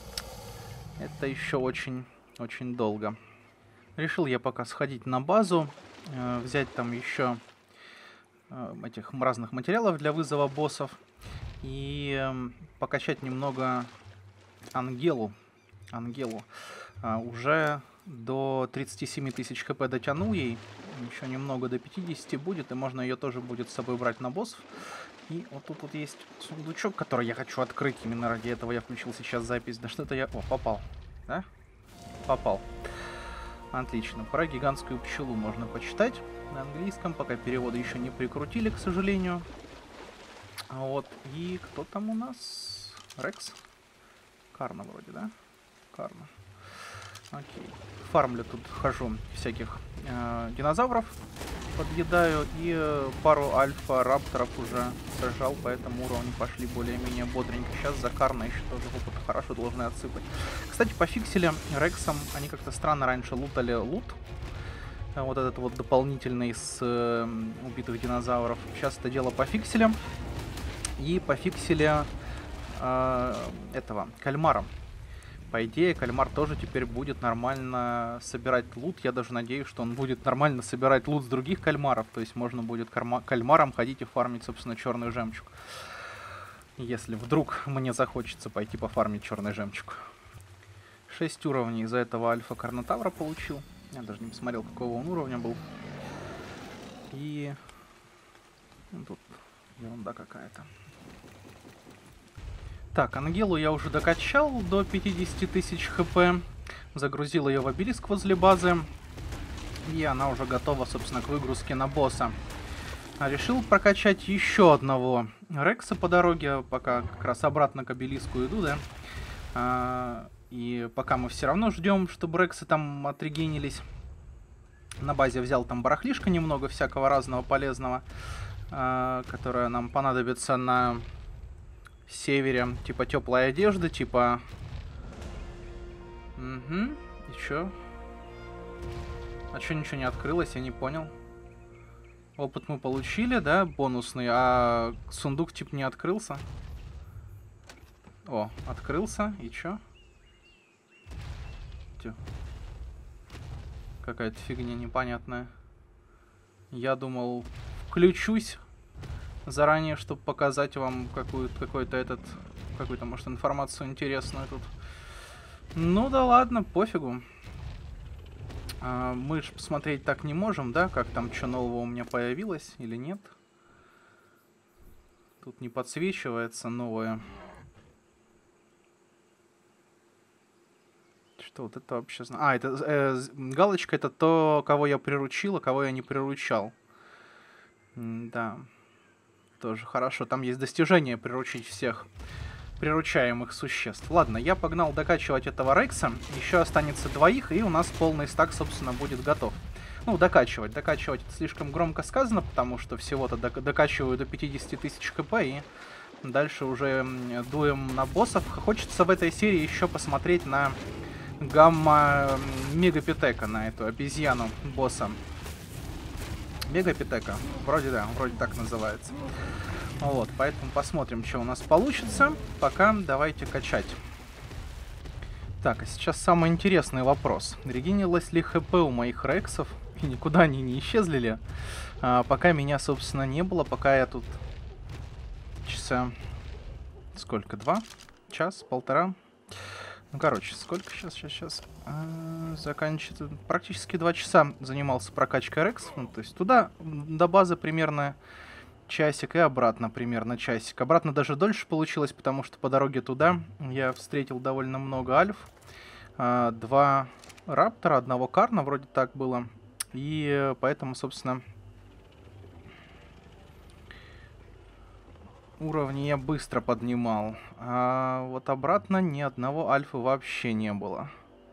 это еще очень, очень долго. Решил я пока сходить на базу, э, взять там еще э, этих разных материалов для вызова боссов. И э, покачать немного Ангелу. Ангелу. А, уже до тридцати семи тысяч хп дотянул ей. Еще немного до пятидесяти будет. И можно ее тоже будет с собой брать на боссов. И вот тут вот есть сундучок, который я хочу открыть. Именно ради этого я включил сейчас запись. Да что-то я... О, попал. Да? Попал. Отлично. Про гигантскую пчелу можно почитать на английском. Пока переводы еще не прикрутили, к сожалению. Вот, и кто там у нас? Рекс? Карна вроде, да? Карна. Окей. Фармлю тут, хожу всяких э, динозавров, подъедаю, и э, пару альфа-рапторов уже сажал, поэтому уровни пошли более-менее бодренько. Сейчас за Карна еще тоже опыт хорошо должны отсыпать. Кстати, пофиксили Рексом, они как-то странно раньше лутали лут. Вот этот вот дополнительный с э, убитых динозавров. Сейчас это дело пофиксили. И пофиксили э, этого, кальмара. По идее, кальмар тоже теперь будет нормально собирать лут. Я даже надеюсь, что он будет нормально собирать лут с других кальмаров. То есть можно будет кальмаром ходить и фармить, собственно, черный жемчуг. Если вдруг мне захочется пойти пофармить черный жемчуг. шесть уровней из-за этого альфа-карнотавра получил. Я даже не посмотрел, какого он уровня был. И... Ну, тут ерунда какая-то. Так, Ангелу я уже докачал до пятидесяти тысяч хп. Загрузил ее в обелиск возле базы. И она уже готова, собственно, к выгрузке на босса. А решил прокачать еще одного Рекса по дороге. Пока как раз обратно к обелиску иду, да. А, и пока мы все равно ждем, чтобы Рексы там отрегенились. На базе взял там барахлишко немного всякого разного полезного. А, которое нам понадобится на... севере, типа теплая одежда, типа... Угу, и чё? А чё ничего не открылось, я не понял. Опыт мы получили, да, бонусный, а сундук типа не открылся. О, открылся, и чё? Тю. Какая-то фигня непонятная. Я думал, включусь заранее, чтобы показать вам какую-то какой-то этот какую-то, может, информацию интересную тут. Ну да ладно, пофигу. А, мы же посмотреть так не можем, да, как там что нового у меня появилось или нет. Тут не подсвечивается новое. Что вот это вообще? А, это э, галочка, это то, кого я приручил, а кого я не приручал. М да. Тоже хорошо. Там есть достижение приручить всех приручаемых существ. Ладно, я погнал докачивать этого Рекса. Еще останется двоих, и у нас полный стак, собственно, будет готов. Ну, докачивать. Докачивать это слишком громко сказано, потому что всего-то док докачиваю до пятидесяти тысяч хп, и дальше уже дуем на боссов. Хочется в этой серии еще посмотреть на гамма Мегапитека, на эту обезьяну босса. Мегапитека. Вроде да, вроде так называется. Вот, поэтому посмотрим, что у нас получится. Пока давайте качать. Так, а сейчас самый интересный вопрос. Регенилось ли хп у моих рексов? И никуда они не исчезли ли? А, пока меня, собственно, не было. Пока я тут часа... Сколько? Два? Час? Полтора? Ну, короче, сколько сейчас? Сейчас, сейчас. А, заканчивается. Практически два часа занимался прокачкой рекс. Ну, то есть туда, до базы примерно часик и обратно примерно часик. Обратно даже дольше получилось, потому что по дороге туда я встретил довольно много альф. А, два раптора, одного карна, вроде так было. И поэтому, собственно, уровни я быстро поднимал. А вот обратно ни одного альфа вообще не было.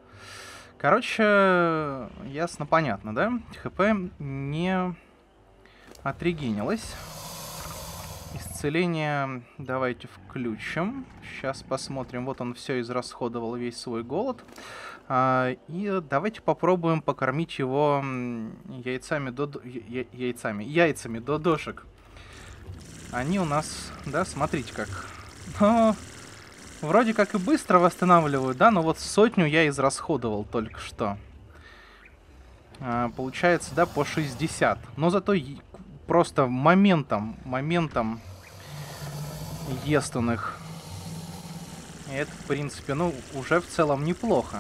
Короче, ясно, понятно, да? ХП не отрегенилось. Исцеление давайте включим. Сейчас посмотрим. Вот он все израсходовал, весь свой голод. А, и давайте попробуем покормить его яйцами до... Я, яйцами. Яйцами додошек. Они у нас, да, смотрите как. Но вроде как и быстро восстанавливают, да, но вот сотню я израсходовал только что. А, получается, да, по шестьдесят. Но зато просто моментом, моментом ест он их. И это, в принципе, ну, уже в целом неплохо.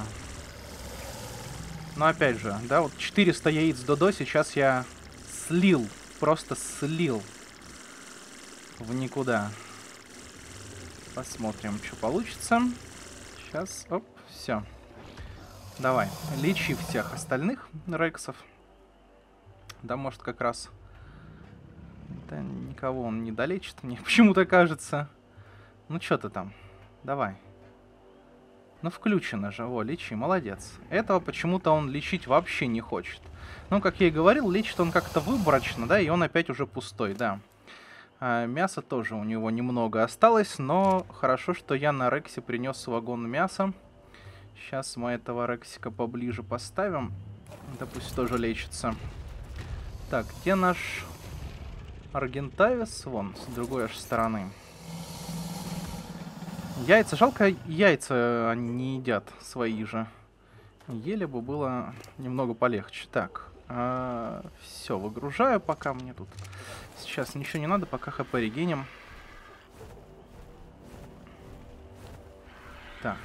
Но опять же, да, вот четыреста яиц Додо сейчас я слил. Просто слил. В никуда. Посмотрим, что получится. Сейчас, оп, все. Давай, лечи всех остальных рексов. Да, может, как раз... Да никого он не долечит, мне почему-то кажется. Ну, что ты там? Давай. Ну, включено же. О, лечи, молодец. Этого почему-то он лечить вообще не хочет. Ну, как я и говорил, лечит он как-то выборочно, да, и он опять уже пустой, да. А, мяса тоже у него немного осталось, но хорошо, что я на рексе принес вагон мяса. Сейчас мы этого рексика поближе поставим. Да пусть тоже лечится. Так, где наш... Аргентавис, вон, с другой аж стороны. Яйца, жалко, яйца они не едят свои же. Еле бы было немного полегче. Так, а, все, выгружаю пока мне тут. Сейчас ничего не надо, пока хп регеним. Так.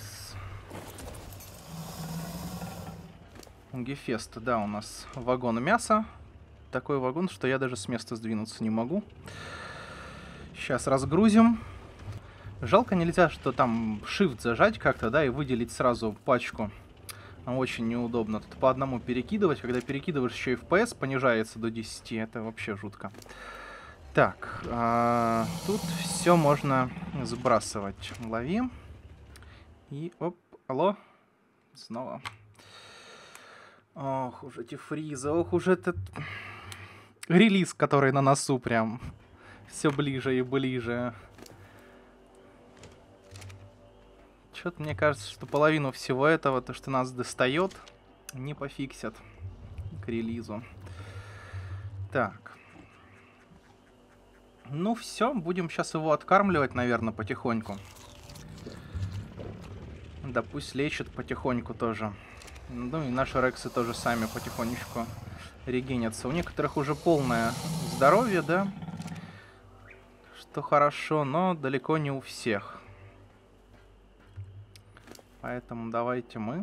Гефест, да, у нас вагон мяса. Такой вагон, что я даже с места сдвинуться не могу. Сейчас разгрузим. Жалко, нельзя, что там Shift зажать как-то, да, и выделить сразу пачку. Очень неудобно. Тут по одному перекидывать. Когда перекидываешь, еще и эф пи эс понижается до десяти. Это вообще жутко. Так, а, тут все можно сбрасывать. Лови. И оп, алло. Снова. Ох, уж эти фризы, ох, уж этот... Релиз, который на носу прям все ближе и ближе. Что-то мне кажется, что половину всего этого, то, что нас достает, не пофиксят к релизу. Так. Ну все, будем сейчас его откармливать, наверное, потихоньку. Да пусть лечит потихоньку тоже. Ну и наши рексы тоже сами потихонечку регенятся. У некоторых уже полное здоровье, да? Что хорошо, но далеко не у всех. Поэтому давайте мы...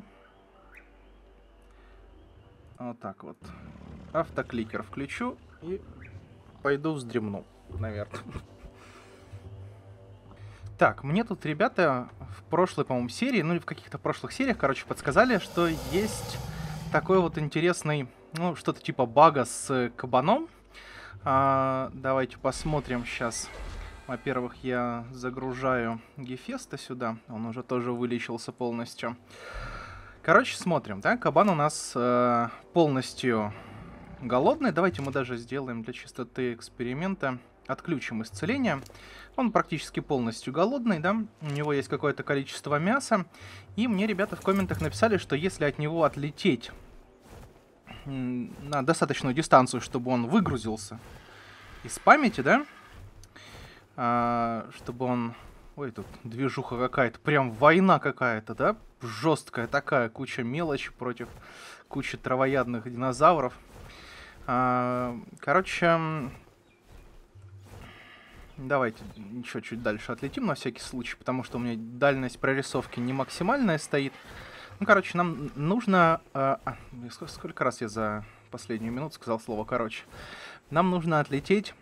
Вот так вот. Автокликер включу и пойду вздремну, наверное. Так, мне тут ребята в прошлой, по-моему, серии, ну или в каких-то прошлых сериях, короче, подсказали, что есть такой вот интересный, ну, что-то типа бага с кабаном. А, давайте посмотрим сейчас. Во-первых, я загружаю Гефеста сюда, он уже тоже вылечился полностью. Короче, смотрим, да, кабан у нас э, полностью голодный. Давайте мы даже сделаем для чистоты эксперимента. Отключим исцеление. Он практически полностью голодный, да, у него есть какое-то количество мяса. И мне ребята в комментах написали, что если от него отлететь на достаточную дистанцию, чтобы он выгрузился из памяти, да, а, чтобы он... Ой, тут движуха какая-то, прям война какая-то, да, жесткая такая, куча мелочи против кучи травоядных динозавров. А, короче, давайте еще чуть дальше отлетим на всякий случай, потому что у меня дальность прорисовки не максимальная стоит. Ну, короче, нам нужно... А, сколько раз я за последнюю минуту сказал слово «короче»? Нам нужно отлететь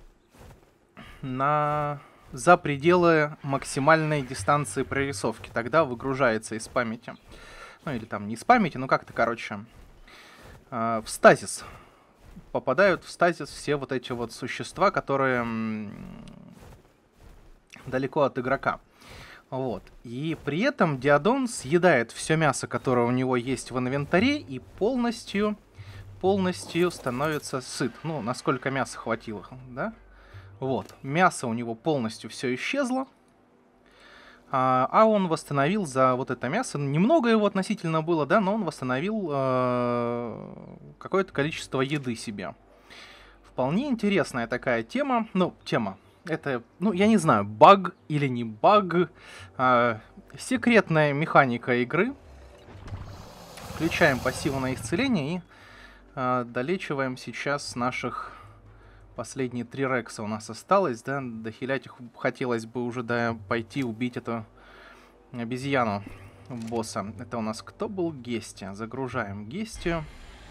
на... за пределы максимальной дистанции прорисовки. Тогда выгружается из памяти. Ну, или там не из памяти, но как-то, короче, э, в стазис. Попадают в стазис все вот эти вот существа, которые м, далеко от игрока. Вот. И при этом Диадон съедает все мясо, которое у него есть в инвентаре, и полностью, полностью становится сыт. Ну, насколько мяса хватило, да? Вот, мясо у него полностью все исчезло, а, а он восстановил за вот это мясо, немного его относительно было, да, но он восстановил э, какое-то количество еды себе. Вполне интересная такая тема, ну, тема, это, ну, я не знаю, баг или не баг, э, секретная механика игры. Включаем пассивное исцеление и э, долечиваем сейчас наших... Последние три рекса у нас осталось, да, дохилять их хотелось бы уже, да, пойти убить эту обезьяну босса. Это у нас кто был? Гестия. Загружаем Гестию.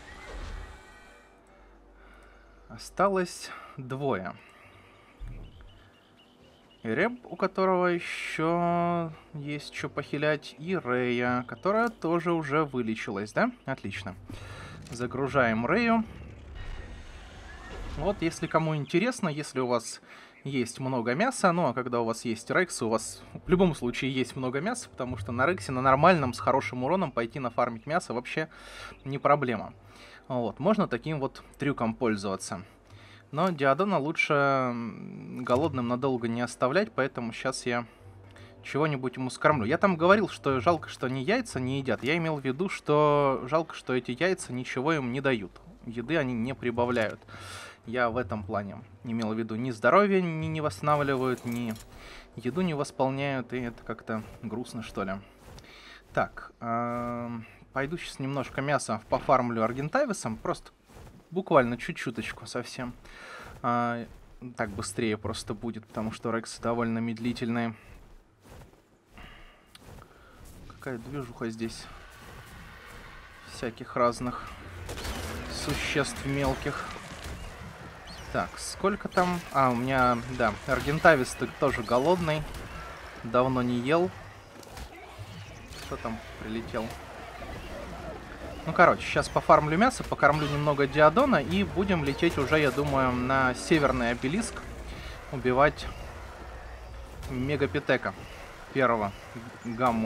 Осталось двое. Реб, у которого еще есть что похилять, и Рея, которая тоже уже вылечилась, да? Отлично. Загружаем Рею. Вот, если кому интересно, если у вас есть много мяса, ну а когда у вас есть рексы, у вас в любом случае есть много мяса, потому что на рексе, на нормальном, с хорошим уроном пойти нафармить мясо вообще не проблема. Вот, можно таким вот трюком пользоваться. Но Диадона лучше голодным надолго не оставлять, поэтому сейчас я чего-нибудь ему скормлю. Я там говорил, что жалко, что они яйца не едят. Я имел в виду, что жалко, что эти яйца ничего им не дают. Еды они не прибавляют. Я в этом плане имел в виду, ни здоровье ни не восстанавливают, ни еду не восполняют, и это как-то грустно, что ли. Так, э пойду сейчас немножко мяса пофармлю Аргентависом, просто буквально чуть-чуточку совсем. Э так быстрее просто будет, потому что рексы довольно медлительные. Какая движуха здесь. Всяких разных существ мелких. Так, сколько там? А, у меня, да, Аргентавис тоже голодный. Давно не ел. Кто там прилетел? Ну, короче, сейчас пофармлю мясо, покормлю немного Диадона и будем лететь уже, я думаю, на северный обелиск. Убивать Мегапитека. Первого. Гамму.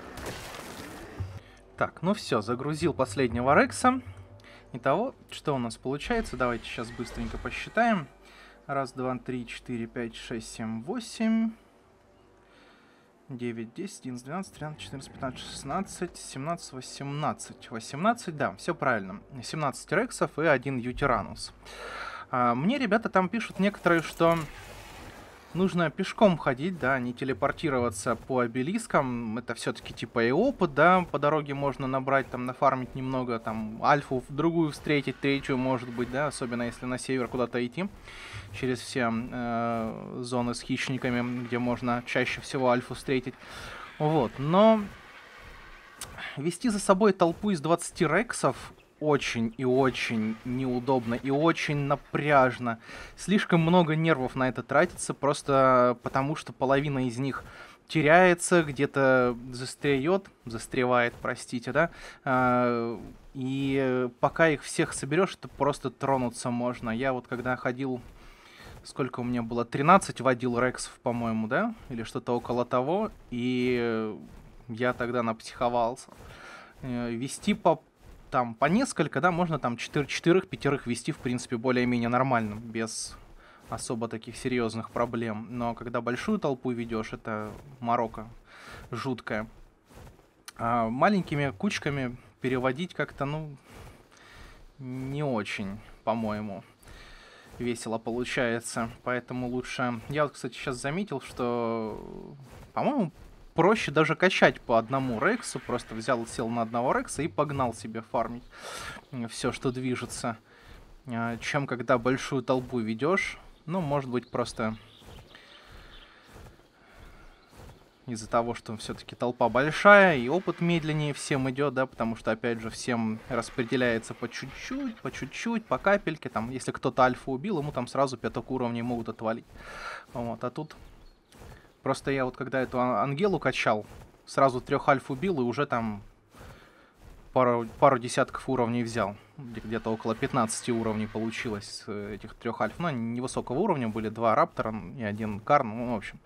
Так, ну все, загрузил последнего рекса. Итого, что у нас получается? Давайте сейчас быстренько посчитаем. Раз, два, три, четыре, пять, шесть, семь, восемь, девять, десять, одиннадцать, двенадцать, тринадцать, четырнадцать, пятнадцать, шестнадцать, семнадцать, восемнадцать. восемнадцать, да, все правильно. семнадцать рексов и один ютиранус. А, мне ребята там пишут некоторые, что нужно пешком ходить, да, не телепортироваться по обелискам. Это все-таки типа и опыт, да, по дороге можно набрать, там, нафармить немного, там, альфу в другую встретить, третью, может быть, да, особенно если на север куда-то идти, через все э, зоны с хищниками, где можно чаще всего альфу встретить. Вот, но вести за собой толпу из двадцати рексов очень и очень неудобно и очень напряжно. Слишком много нервов на это тратится, просто потому что половина из них теряется, где-то застряет, застревает, простите, да, а, и пока их всех соберешь, то просто тронуться можно. Я вот когда ходил, сколько у меня было, тринадцать водил рексов, по-моему, да, или что-то около того, и я тогда напсиховался. Э, вести по, там, по несколько, да, можно там четырех-пятерых вести, в принципе, более-менее нормально, без особо таких серьезных проблем. Но когда большую толпу ведешь, это морока жуткая. А маленькими кучками переводить как-то, ну, не очень, по-моему, весело получается. Поэтому лучше... Я вот, кстати, сейчас заметил, что, по-моему, проще даже качать по одному рексу. Просто взял, сел на одного рекса и погнал себе фармить все, что движется. Чем когда большую толпу ведешь. Ну, может быть, просто из-за того, что все-таки толпа большая и опыт медленнее всем идет, да, потому что, опять же, всем распределяется по чуть-чуть, по чуть-чуть, по капельке. Там, если кто-то альфа убил, ему там сразу пяток уровней могут отвалить. Вот, а тут просто я вот когда эту Ангелу качал, сразу трех альф убил и уже там пару, пару десятков уровней взял. Где-то около пятнадцати уровней получилось с этих трех альф. Ну, они невысокого уровня были, два раптора и один карн, ну, в общем.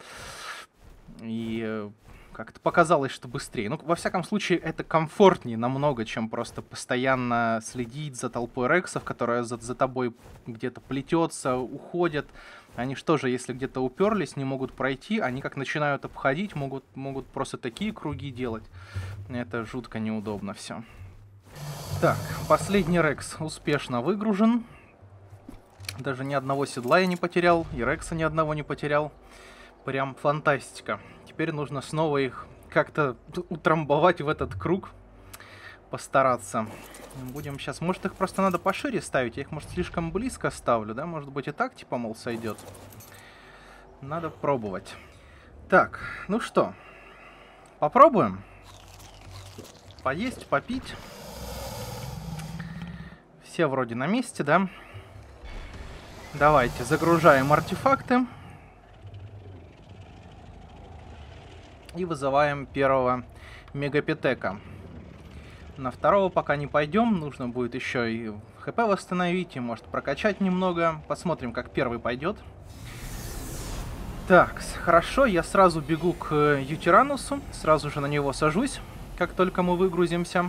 И как-то показалось, что быстрее. Ну, во всяком случае, это комфортнее намного, чем просто постоянно следить за толпой рексов, которая за, за тобой где-то плетется, уходит. Они что же, если где-то уперлись, не могут пройти, они как начинают обходить, могут, могут просто такие круги делать. Это жутко неудобно все. Так, последний рекс успешно выгружен. Даже ни одного седла я не потерял, и рекса ни одного не потерял. Прям фантастика. Теперь нужно снова их как-то утрамбовать в этот круг. Постараться. Будем сейчас... Может, их просто надо пошире ставить? Я их, может, слишком близко ставлю, да? Может быть, и так, типа, мол, сойдет. Надо пробовать. Так, ну что. Попробуем. Поесть, попить. Все вроде на месте, да? Давайте загружаем артефакты. И вызываем первого мегапитека. На второго пока не пойдем. Нужно будет еще и хп восстановить, и может прокачать немного. Посмотрим, как первый пойдет. Так, хорошо. Я сразу бегу к Ютиранусу. Сразу же на него сажусь, как только мы выгрузимся.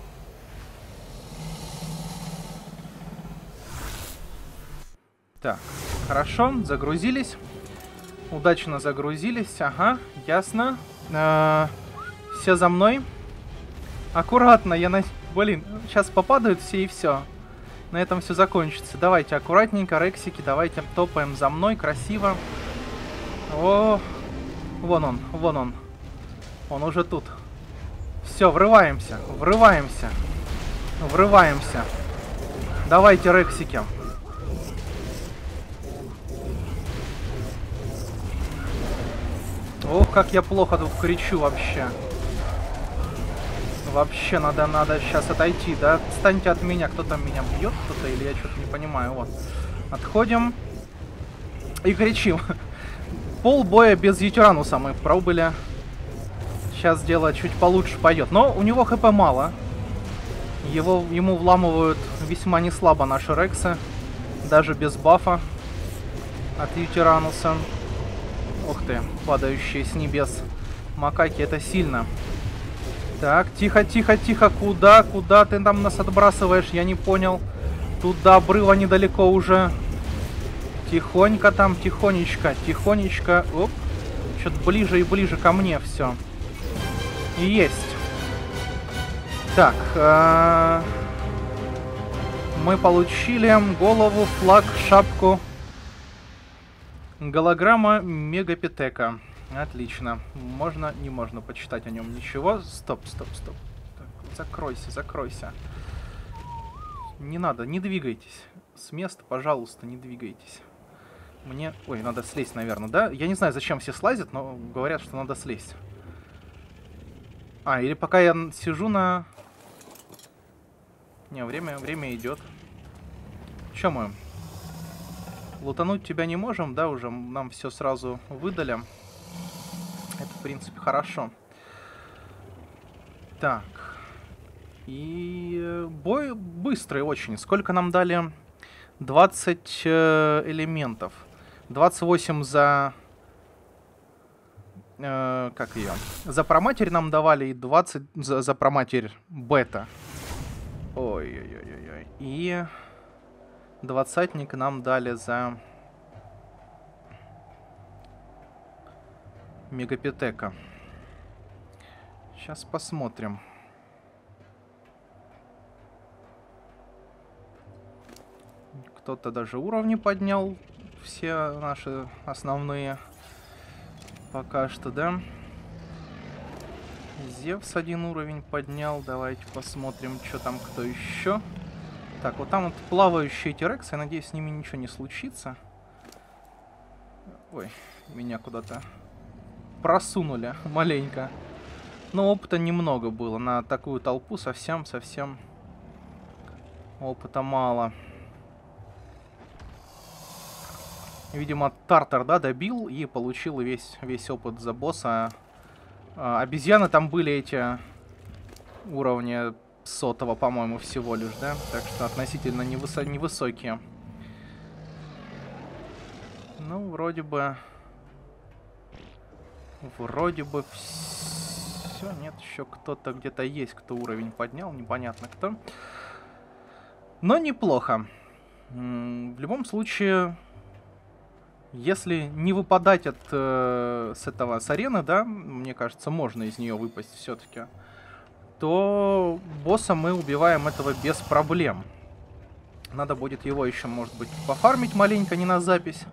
Так, хорошо. Загрузились. Удачно загрузились. Ага, ясно. Э-э- все за мной. Аккуратно, я на... Блин, сейчас попадают все и все. На этом все закончится. Давайте аккуратненько, рексики, давайте топаем за мной, красиво. О, вон он, вон он. Он уже тут. Все, врываемся, врываемся. Врываемся. Давайте, рексики. Ох, как я плохо тут кричу вообще. Вообще, надо, надо сейчас отойти, да? Отстаньте от меня. Кто там меня бьет? Кто-то или я что-то не понимаю. Вот. Отходим. И кричим. Пол боя без Ютирануса мы пробыли. Сейчас дело чуть получше пойдет. Но у него хп мало. Его, ему вламывают весьма неслабо наши рексы. Даже без бафа от Ютирануса. Ух ты, падающие с небес макаки, это сильно. Так, тихо, тихо, тихо. Куда, куда ты там нас отбрасываешь? Я не понял. Тут до обрыва недалеко уже. Тихонько там, тихонечко, тихонечко. Оп. Что-то ближе и ближе ко мне все. Есть. Так. Э-э- мы получили голову, флаг, шапку. Голограмма мегапитека. Отлично. Можно, не можно почитать о нем ничего. Стоп, стоп, стоп. Так, закройся, закройся. Не надо, не двигайтесь. С места, пожалуйста, не двигайтесь. Мне... Ой, надо слезть, наверное, да? Я не знаю, зачем все слазят, но говорят, что надо слезть. А, или пока я сижу на... Не, время, время идет. Че мы? Лутануть тебя не можем, да, уже нам все сразу выдали. Это, в принципе, хорошо. Так. И бой быстрый очень. Сколько нам дали? двадцать э, элементов. двадцать восемь за э, как ее? За проматерь нам давали и двадцать... За, за проматерь бета. Ой-ой-ой-ой. И двадцатник нам дали за мегапитека. Сейчас посмотрим. Кто-то даже уровни поднял. Все наши основные. Пока что, да? Зевс один уровень поднял. Давайте посмотрим, что там кто еще. Так, вот там вот плавающие Терексы. Я надеюсь, с ними ничего не случится. Ой, меня куда-то просунули маленько. Но опыта немного было. На такую толпу совсем-совсем опыта мало. Видимо, Тартар, да, добил и получил весь, весь опыт за босса. А, обезьяны там были эти уровня сотого, по-моему, всего лишь, да? Так что относительно невысо невысокие. Ну, вроде бы... Вроде бы все. Нет, еще кто-то где-то есть, кто уровень поднял. Непонятно кто. Но неплохо. В любом случае... Если не выпадать от э, с этого с арены, да, мне кажется, можно из нее выпасть все-таки, то босса мы убиваем этого без проблем. Надо будет его еще, может быть, пофармить маленько, не на запись,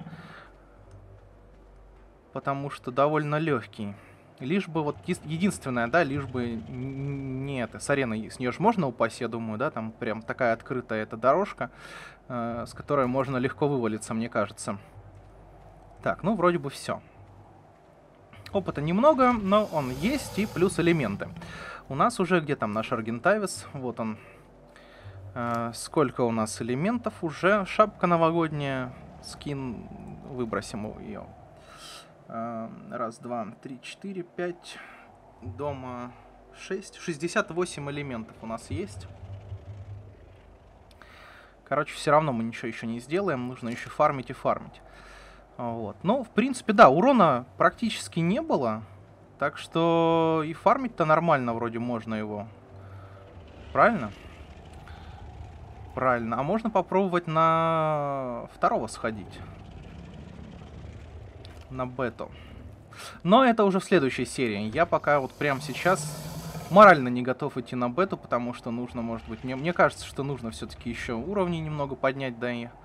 потому что довольно легкий. Лишь бы вот единственное, да, лишь бы не это, с арены, с нее же можно упасть, я думаю, да, там прям такая открытая эта дорожка, э, с которой можно легко вывалиться, мне кажется. Так, ну вроде бы все. Опыта немного, но он есть, и плюс элементы. У нас уже, где там наш Аргентавис? Вот он. Э, сколько у нас элементов уже? Шапка новогодняя, скин, выбросим ее. Э, раз, два, три, четыре, пять, дома шесть. шестьдесят восемь элементов у нас есть. Короче, все равно мы ничего еще не сделаем, нужно еще фармить и фармить. Вот. Ну, в принципе, да, урона практически не было. Так что и фармить-то нормально вроде можно его. Правильно? Правильно. А можно попробовать на второго сходить. На бету. Но это уже в следующей серии. Я пока вот прямо сейчас морально не готов идти на бету, потому что нужно, может быть... Мне, мне кажется, что нужно все-таки еще уровни немного поднять, да и...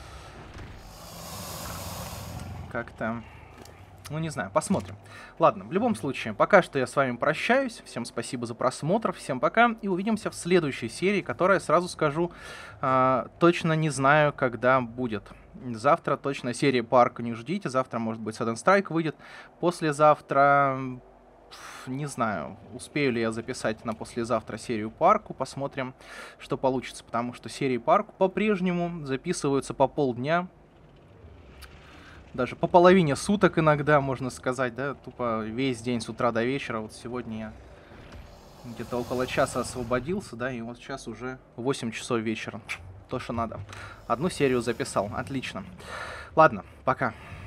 Как-то, ну не знаю, посмотрим. Ладно, в любом случае, пока что я с вами прощаюсь. Всем спасибо за просмотр, всем пока. И увидимся в следующей серии, которая, сразу скажу, э, точно не знаю, когда будет. Завтра точно серии по Арку не ждите. Завтра, может быть, Sudden Strike выйдет. Послезавтра, не знаю, успею ли я записать на послезавтра серию по Арку. Посмотрим, что получится, потому что серии по Арку по-прежнему записываются по полдня. Даже по половине суток иногда, можно сказать, да, тупо весь день с утра до вечера. Вот сегодня я где-то около часа освободился, да, и вот сейчас уже восемь часов вечера. То, что надо. Одну серию записал, отлично. Ладно, пока.